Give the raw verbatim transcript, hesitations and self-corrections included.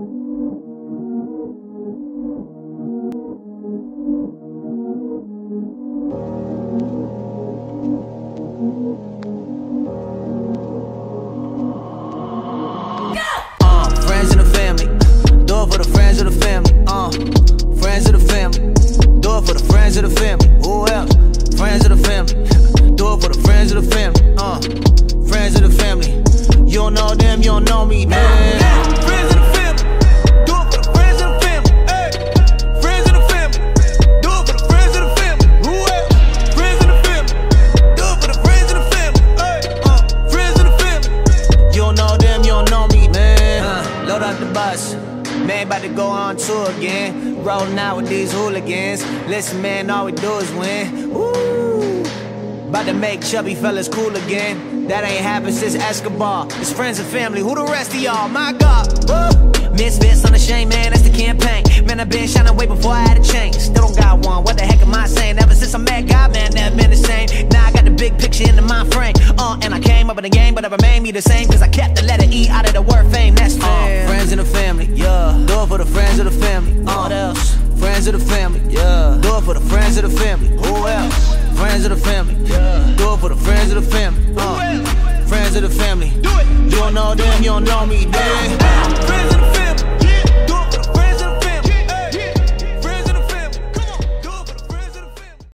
Friends of the family, do it for the friends of the family. Uh, friends of the family, do it for the friends of the family. Who else? Friends of the family, do it for the friends of the family. Uh, friends of the family. You don't know them, you don't know me, man. Friends of the family, do it for the friends of the family. Hey, friends of the family, do it for the friends of the family. Who else? Friends of the family, do it for the friends of the family. Hey, uh, friends of the family. You don't know them, you don't know me, man. Uh, load up the bus. Man, about to go on tour again. Rolling out with these hooligans. Listen, man, all we do is win. Woo! About to make chubby fellas cool again. That ain't happened since Escobar. It's friends and family. Who the rest of y'all? My God. Woo! Misfits unashamed, man, that's the campaign. Man, I've been shining way before I had a change. Still don't got one. What the heck am I saying? Ever since I met God, man, never been the same. Now I got the big picture in the mind frame. Uh, and I came up in the game, but I remain me the same. Cause I kept the letter E out of the word fame. That's fair. Uh, friends in the family, yeah. Do it for the friends of the family. Uh, what else? Friends of the family, yeah. Do it for the friends of the family. Who else? Friends of the family, yeah. Do it for the friends of the family. Uh, friends of the family. Do it. You don't know them, you don't know me, damn.